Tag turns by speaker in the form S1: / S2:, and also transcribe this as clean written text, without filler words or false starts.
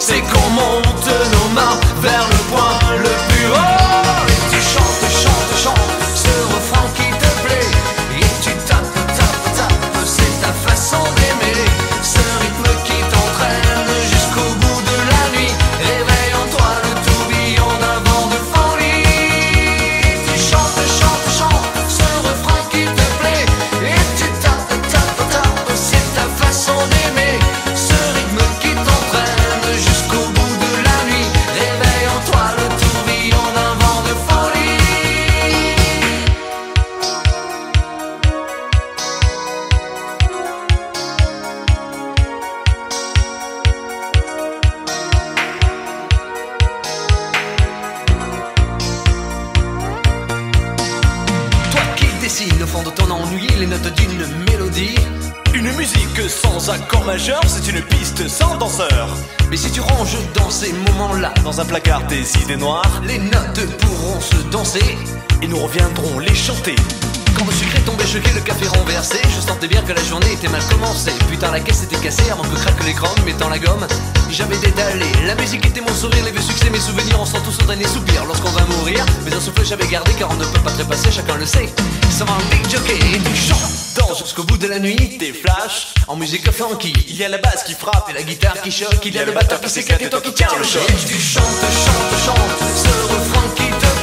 S1: c'est qu'on monte nos mains vers le point le plus haut. Et tu chantes, chantes, chantes ce refrain qui te plaît. Et tu tapes, tapes, tapes, c'est ta façon d'aimer. Ce rythme qui t'entraîne jusqu'au bout de la nuit. Réveille en toi le tourbillon d'un vent de folie. Tu chantes, chantes, chantes ce refrain qui te plaît. Et tu tapes, tapes, tapes, c'est ta façon d'aimer. Ce rythme qui t'entraîne jusqu'au bout de la nuit. Réveille en toi le tourbillon d'un vent de folie. Toi qui dessines au fond de ton ennui les notes d'une mélodie.
S2: Une musique sans accord majeur, c'est une piste sans danseur.
S1: Mais si tu ranges dans ces moments-là
S2: Dans un placard tes idées noires,
S1: les notes pourront se danser.
S2: et nous reviendrons les chanter.
S1: Quand le sucre est tombé choqué, le café renversé, je sentais bien que la journée était mal commencée. Putain, la caisse était cassée avant que craque l'écran, mettant la gomme. J'avais détalé, la musique était mon sourire, les vieux succès, mes souvenirs, on sent tous au dernier soupir lorsqu'on va mourir. Mais un souffle j'avais gardé car on ne peut pas trépasser, chacun le sait. Ça va un big jockey et tu chantes danse jusqu'au bout de la nuit.
S2: Des flashs,
S1: En musique funky,
S2: il y a la basse qui frappe
S1: et la guitare qui choque, il y a le batteur qui s'éclate et toi qui tiens le choc. Et tu chantes, chantes, chantes ce refrain qui te